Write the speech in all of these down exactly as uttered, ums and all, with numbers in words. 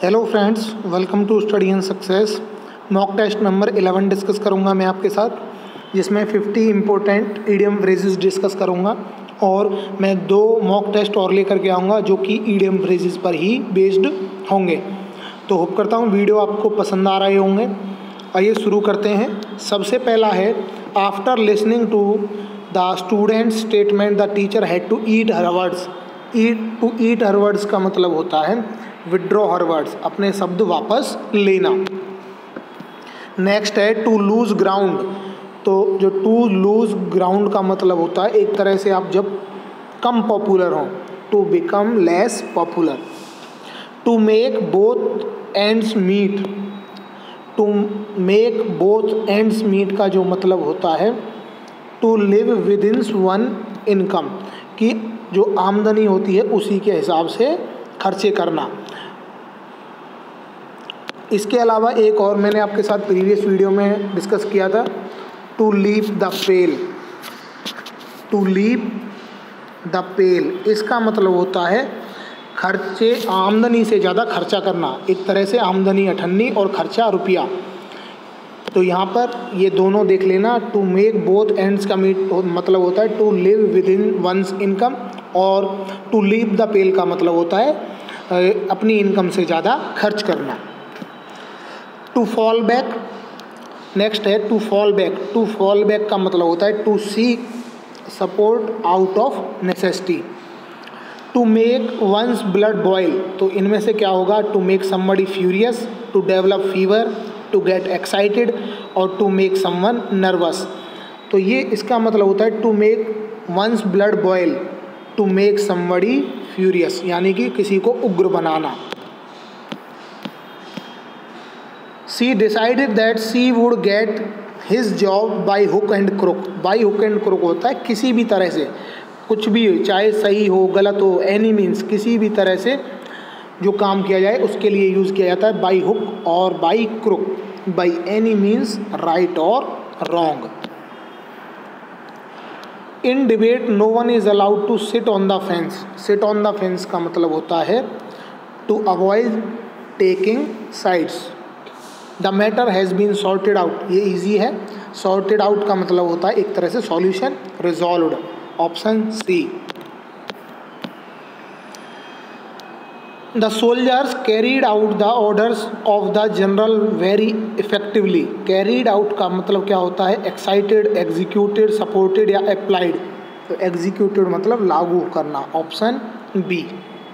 Hello friends, welcome to study and success. Mock test number eleven discuss करूंगा मैं आपके साथ, जिसमें fifty important idiom phrases discuss करूंगा और मैं दो मॉक टेस्ट और लेकर के आऊँगा जो कि ईडियम फ्रेजेस पर ही बेस्ड होंगे। तो होप करता हूँ वीडियो आपको पसंद आ रहे होंगे। आइए शुरू करते हैं। सबसे पहला है, after listening to the student statement the teacher had to eat her words. Eat to eat her words का मतलब होता है विड्रॉ हर वर्ड्स, अपने शब्द वापस लेना। नेक्स्ट है टू लूज ग्राउंड। तो जो टू लूज ग्राउंड का मतलब होता है एक तरह से आप जब कम पॉपुलर हो, to become less popular. To make both ends meet. To make both ends meet का जो मतलब होता है to live within one income, कि जो आमदनी होती है उसी के हिसाब से खर्चे करना। इसके अलावा एक और मैंने आपके साथ प्रीवियस वीडियो में डिस्कस किया था, to leave the pale. To leave the pale इसका मतलब होता है खर्चे, आमदनी से ज़्यादा खर्चा करना। एक तरह से आमदनी अठन्नी और खर्चा रुपया। तो यहाँ पर ये दोनों देख लेना। टू मेक बोथ एंड्स का मीट मतलब होता है to live within one's income, और टू लीव द पेल का मतलब होता है अपनी इनकम से ज़्यादा खर्च करना। To fall back. नेक्स्ट है to fall back. To fall back का मतलब होता है to seek support out of necessity. To make one's blood boil, तो इनमें से क्या होगा? To make somebody furious, to develop fever, to get excited और टू मेक समवन नर्वस। तो ये इसका मतलब होता है to make one's blood boil, to make somebody furious, यानी कि किसी को उग्र बनाना। She decided that she would get his job by hook and crook. By hook and crook होता है किसी भी तरह से, कुछ भी हो, चाहे सही हो गलत हो, एनी मीन्स किसी भी तरह से जो काम किया जाए उसके लिए यूज़ किया जाता है बाई हुक और by crook. By any means right और wrong. In debate no one is allowed to sit on the fence. Sit on the fence का मतलब होता है to avoid taking sides. The matter has been sorted out, ये easy है। Sorted out का मतलब होता है एक तरह से solution, resolved. Option C. The soldiers carried out the orders of the general very effectively. Carried out का मतलब क्या होता है? एक्साइटेड, एग्जीक्यूटेड, सपोर्टेड या अप्लाइड। तो एग्जीक्यूटेड मतलब लागू करना। Option B.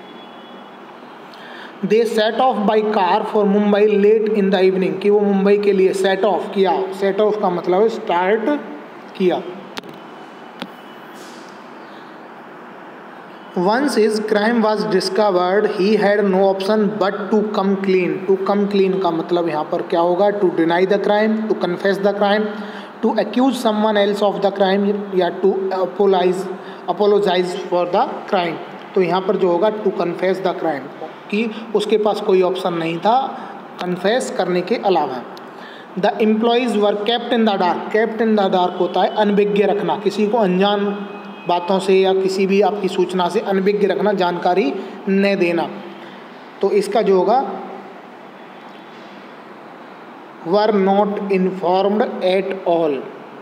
They set off by car for Mumbai late in the evening, कि वो मुंबई के लिए सेट ऑफ किया। सेट ऑफ का मतलब है स्टार्ट किया। Once his crime was discovered he had no option but to come clean. To come clean का मतलब यहाँ पर क्या होगा? To deny the crime, to confess the crime, to accuse someone else of the crime, या to apologise apologise for the crime. तो यहाँ पर जो होगा टू कन्फेस द क्राइम, कि उसके पास कोई ऑप्शन नहीं था कन्फेस करने के अलावा। The employees were kept in the dark. Kept in the dark होता है अनभिज्ञ रखना, किसी को अनजान बातों से या किसी भी आपकी सूचना से अनभिज्ञ रखना, जानकारी न देना। तो इसका जो होगा were not informed at all.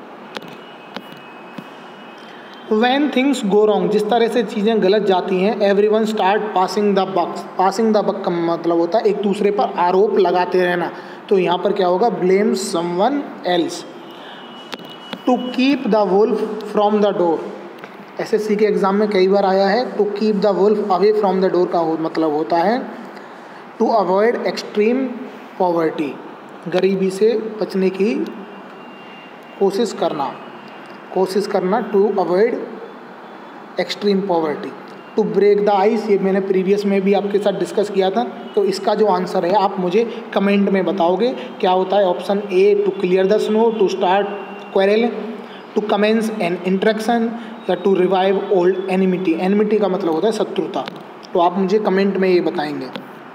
When things go wrong, जिस तरह से चीज़ें गलत जाती हैं, everyone start passing the buck। passing the buck का मतलब होता है एक दूसरे पर आरोप लगाते रहना। तो यहाँ पर क्या होगा? blame someone else। to keep the wolf from the door। S S C के एग्ज़ाम में कई बार आया है। to keep the wolf away from the door का मतलब होता है to avoid extreme poverty, गरीबी से बचने की कोशिश करना कोशिश करना to avoid extreme poverty. To break the ice, ये मैंने प्रीवियस में भी आपके साथ डिस्कस किया था। तो इसका जो आंसर है आप मुझे कमेंट में बताओगे क्या होता है। Option A to clear the snow, to start quarrel, to commence an interaction, या to revive old enmity. Enmity का मतलब होता है शत्रुता। तो आप मुझे कमेंट में ये बताएंगे।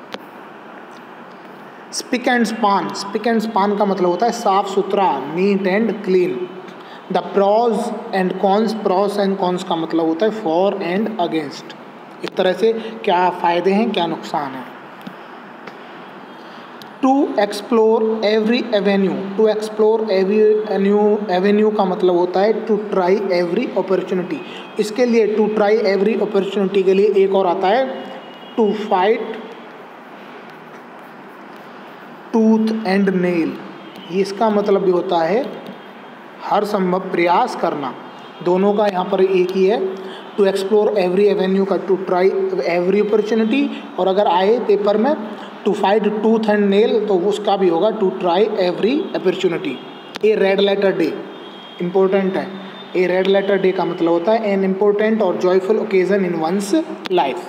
Spick and span. Spick and span का मतलब होता है साफ सुथरा, neat and clean. The pros and cons. Pros and cons का मतलब होता है फॉर एंड अगेंस्ट। इस तरह से क्या फ़ायदे हैं क्या नुकसान है। To explore every avenue, to explore every avenue avenue का मतलब होता है टू ट्राई एवरी अपॉर्चुनिटी। इसके लिए टू ट्राई एवरी अपॉर्चुनिटी के लिए एक और आता है to fight tooth and nail. ये इसका मतलब भी होता है हर संभव प्रयास करना। दोनों का यहाँ पर एक ही है, टू एक्सप्लोर एवरी एवेन्यू का टू ट्राई एवरी अपॉर्चुनिटी, और अगर आए पेपर में to fight tooth and nail तो उसका भी होगा to try every opportunity. A red letter day important है। ए रेड लेटर डे का मतलब होता है एन इम्पोर्टेंट और joyful occasion in one's life.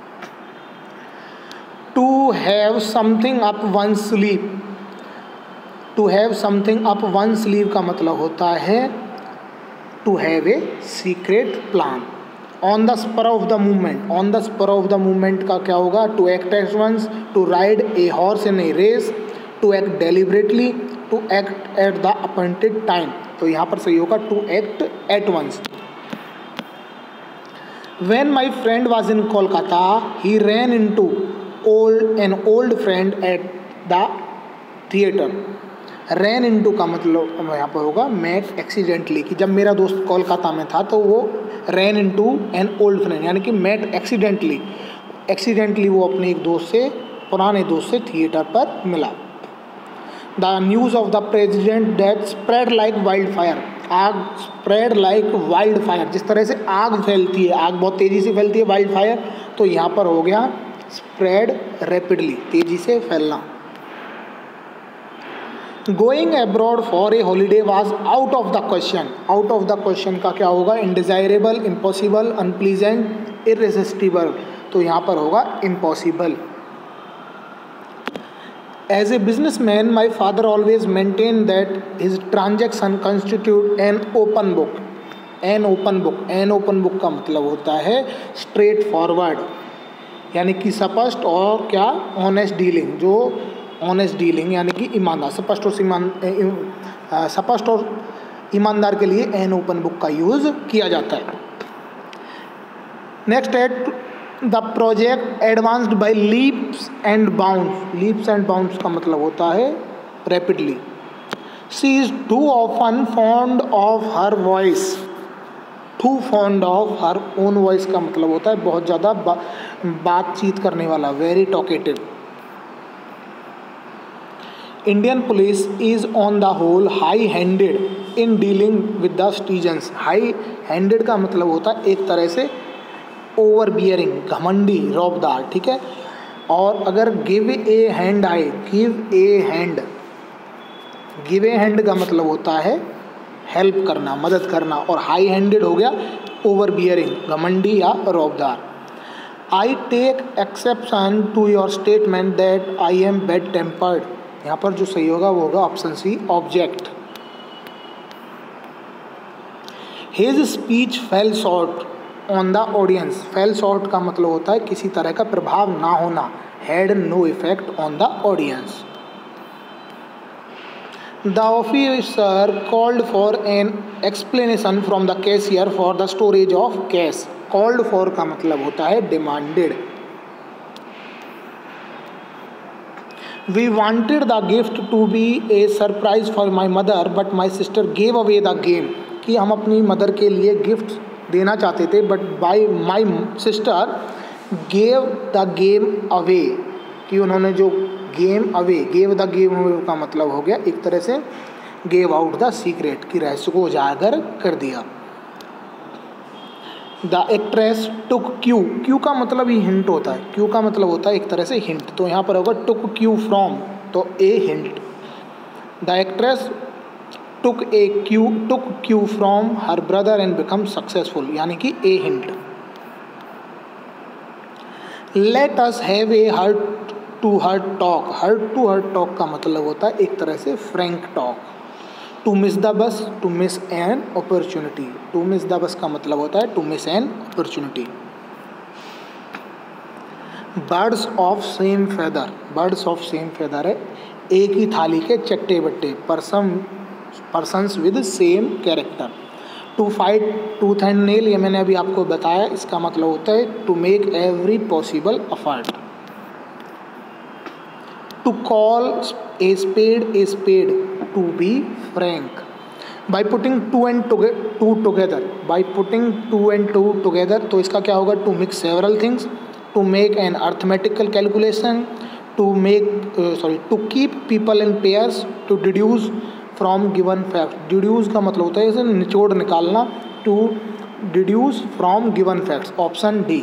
To have something up one sleeve, to have something up one sleeve का मतलब होता है to have a secret plan. On the spur of the movement, on the spur of the movement का क्या होगा to act at once, to ride a horse in a race, to act deliberately, to act at the appointed time. तो यहाँ पर सही होगा to act at once. When my friend was in Kolkata, he ran into old an old friend at the theater. Ran into का मतलब यहाँ पर होगा met accidentally, कि जब मेरा दोस्त कोलकाता में था तो वो ran into an old friend यानी कि met accidentally, accidentally वो अपने एक दोस्त से, पुराने दोस्त से थिएटर पर मिला। The news of the president that spread like wildfire, आग स्प्रेड लाइक वाइल्ड फायर, जिस तरह से आग फैलती है, आग बहुत तेज़ी से फैलती है वाइल्ड फायर, तो यहाँ पर हो गया स्प्रेड रैपिडली, तेज़ी से फैलना। Going abroad for a holiday was out of the question, out of the question का क्या होगा इनडिजायरेबल, इम्पॉसिबल, अनप्लीजेंट, इररेसिस्टिबल, तो यहाँ पर होगा impossible. As a businessman, my father always maintained that his transaction constitute an open book. An open book, an open book का मतलब होता है straight forward, यानी कि स्पष्ट और क्या ऑनेस्ट डीलिंग, जो ऑनेस्ट डीलिंग यानी कि ईमानदार, स्पष्ट और ईमान स्पष्ट और ईमानदार के लिए एन ओपन बुक का यूज़ किया जाता है। नेक्स्ट है the project advanced by leaps and bounds, leaps and bounds का मतलब होता है rapidly. She is too often fond of her voice, too fond of her own voice का मतलब होता है बहुत ज़्यादा बा, बातचीत करने वाला, very talkative. Indian police is on the whole high handed in dealing with the citizens. High handed का मतलब होता है एक तरह से ओवर बियरिंग, घमंडी, रौबदार, ठीक है। और अगर गिव ए हैंड आए, give a hand, give a hand का मतलब होता है हेल्प करना, मदद करना, और हाई हैंडेड हो गया ओवर बियरिंग, घमंडी या रौबदार। I take exception to your statement that I am bad tempered, यहाँ पर जो सही होगा वो होगा option C object. His speech fell short on the audience, fell short का मतलब होता है किसी तरह का प्रभाव ना होना, had no effect on the audience. The officer called for an explanation from the cashier for the storage of cash, called for का मतलब होता है demanded. We wanted the gift to be a surprise for my mother but my sister gave away the game, कि हम अपनी mother के लिए gift देना चाहते थे but by my sister gave the game away, कि उन्होंने जो game away, gave the game away का मतलब हो गया एक तरह से गेव आउट द सीक्रेट, कि रहस्य को उजागर कर दिया। The actress took cue, cue का मतलब ही हिंट होता है, क्यू का मतलब होता है एक तरह से हिंट, तो यहाँ पर होगा टुक क्यू फ्रॉम, तो a hint. The actress took a cue took cue from her brother and become successful, यानी कि a hint. Let us have a heart to heart talk, heart to heart talk का मतलब होता है एक तरह से frank talk. To miss the bus, to miss an opportunity, to miss the bus का मतलब होता है to miss an opportunity. Birds of same feather, birds of same feather है एक ही थाली के चट्टे बट्टे, person persons with same character. To fight tooth and nail, ये मैंने अभी आपको बताया, इसका मतलब होता है to make every possible effort. To call a spade a spade, to be frank. By putting two and two together, by putting two and two together, तो इसका क्या होगा, to mix several things, to make an arithmetical calculation, to make sorry to keep people in pairs, to deduce from given fact. Deduce का मतलब होता है इसे निचोड़ निकालना, to deduce from given facts, option D.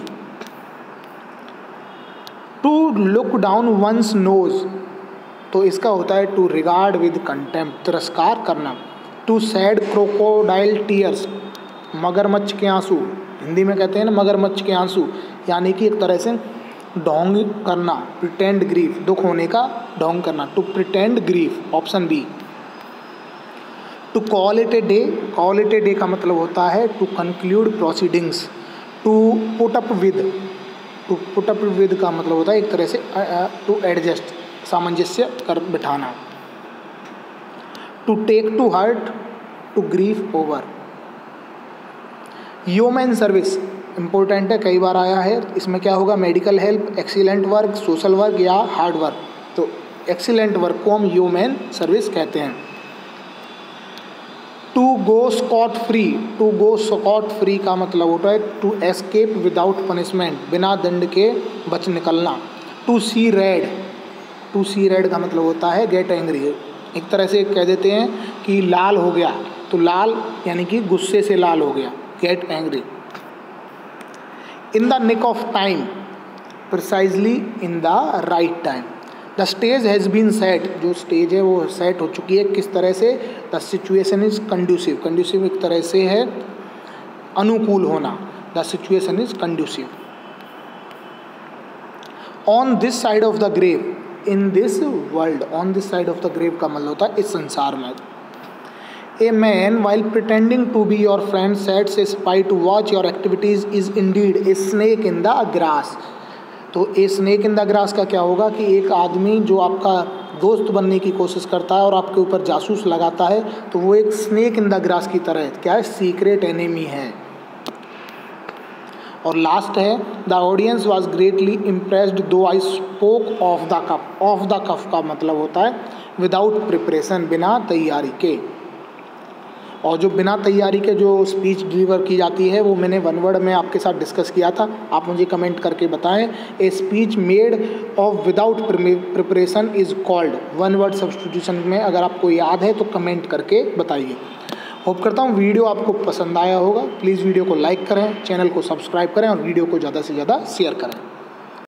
To look down one's nose, तो इसका होता है टू रिगार्ड विद कंटेम्प्ट, तिरस्कार करना। टू सैड क्रोकोडाइल टीयर्स, मगरमच्छ के आंसू, हिंदी में कहते हैं ना मगरमच्छ के आंसू, यानी कि एक तरह से ढोंग करना, प्रिटेंड ग्रीफ, दुख होने का ढोंग करना, to pretend grief, option B. To call it a day, call it a day का मतलब होता है to conclude proceedings, to put up with, to put up with का मतलब होता है एक तरह से टू एडजस्ट, सामंजस्य कर बिठाना। To take to heart, to grief over. Human service important है, कई बार आया है, इसमें क्या होगा, medical help, excellent work, social work या हार्ड वर्क। तो एक्सीलेंट वर्क को हम ह्यूमन सर्विस कहते हैं। To go scot free, to go scot free का मतलब होता है टू एस्केप विदाउट पनिशमेंट, बिना दंड के बच निकलना। To see red, to see red का मतलब होता है गेट एंग्री, एक तरह से कह देते हैं कि लाल हो गया, तो लाल यानी कि गुस्से से लाल हो गया, get angry. In the nick of time, precisely in the right time. The stage has been set, जो स्टेज है वो सेट हो चुकी है, किस तरह से, the situation is conducive, conducive एक तरह से है अनुकूल होना, the situation is conducive. On this side of the grave, in this world, on this side of the grave का मतलब होता है इस संसार में। A man while pretending to be your friend sets a spy to watch your activities is indeed a snake in the grass. तो a snake in the grass का क्या होगा कि एक आदमी जो आपका दोस्त बनने की कोशिश करता है और आपके ऊपर जासूस लगाता है, तो वो एक स्नेक इन द ग्रास की तरह है, क्या है, सीक्रेट एनिमी है। और लास्ट है, the audience was greatly impressed though I spoke off the cuff. Off the cuff का मतलब होता है विदाउट प्रिपरेशन, बिना तैयारी के। और जो बिना तैयारी के जो स्पीच डिलीवर की जाती है वो मैंने वन वर्ड में आपके साथ डिस्कस किया था, आप मुझे कमेंट करके बताएं। A speech made off without preparation is called, one word substitution में अगर आपको याद है तो कमेंट करके बताइए। होप करता हूँ वीडियो आपको पसंद आया होगा। प्लीज़ वीडियो को लाइक करें, चैनल को सब्सक्राइब करें और वीडियो को ज़्यादा से ज़्यादा शेयर करें।